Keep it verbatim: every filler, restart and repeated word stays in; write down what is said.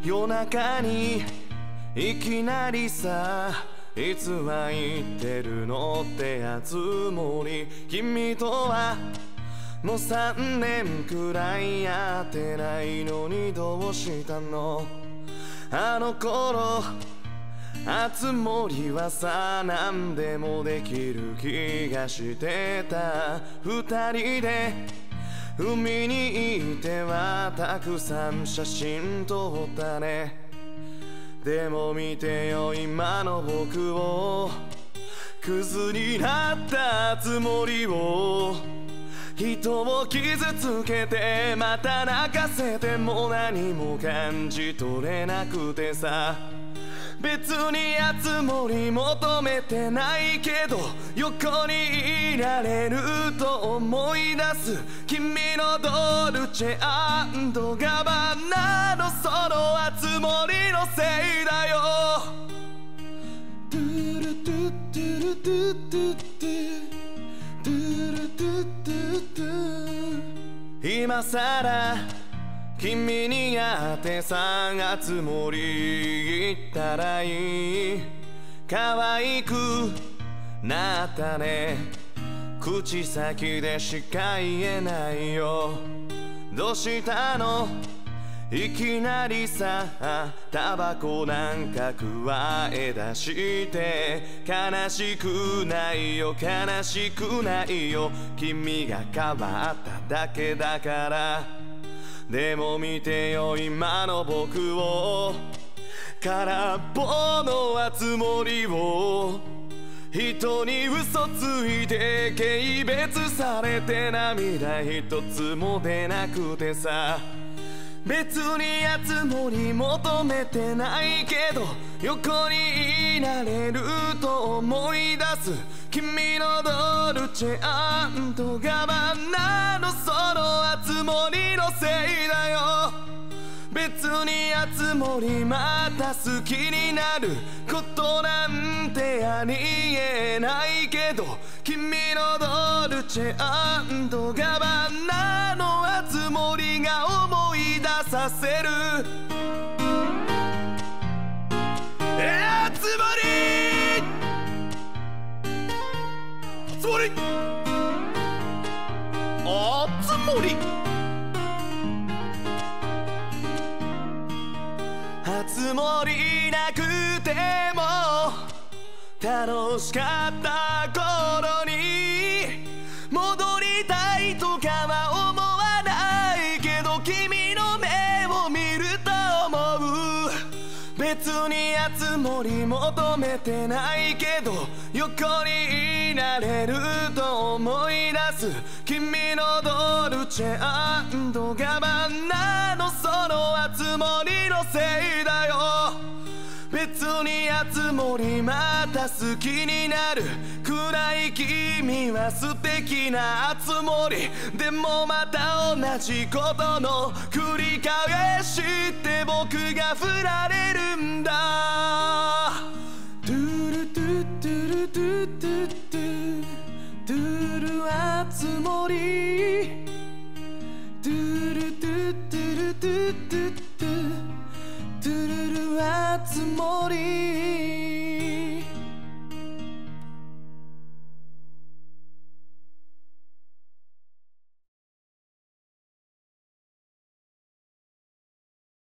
夜中にいきなりさ、いつは言ってるのってやつもり、君とはもうさんねんくらいやってないのにどうしたの。あの頃あつ森はさ、何でもできる気がしてた。二人で海に行ってはたくさん写真撮ったね。でも見てよ今の僕を、クズになったつもりを。人を傷つけてまた泣かせても何も感じ取れなくてさ。別に熱盛求めてないけど横にいられると思い出す、君のドルチェ&ガバナのその熱盛のせいだよ。トゥルトゥトゥルトゥトゥトゥトゥルトゥトゥトゥ。今さら君に会ってさんつ森行ったらいい。可愛くなったね、口先でしか言えないよ。どうしたのいきなりさ、タバコなんか加え出して。悲しくないよ悲しくないよ、君が変わっただけだから。でも見てよ今の僕を、空っぽの熱盛を。人に嘘ついて軽蔑されて涙一つも出なくてさ。別に熱盛求めてないけど横にいられると思い出す、君のドルチェ&ガバナのその熱盛のせいだよ。別に熱盛また好きになることなんてありえないけど、君のドルチェ&ガバナの熱盛が思い出させる。熱盛熱盛熱盛熱盛なくても楽しかった頃に戻りたいとかは思わないけど、君の目を見ると思う。別に熱盛求めてないけど横にいられると思い出す、君のドルチェ&ガバナのその熱盛のせいだよ。別に熱盛また好きになるくらい君は素敵な熱盛。でもまた同じことの繰り返しって僕が振られるんだ。トゥルトゥトゥルトゥトゥトゥトゥル熱盛、トゥルトゥトゥルトゥトゥトゥトゥルル熱盛。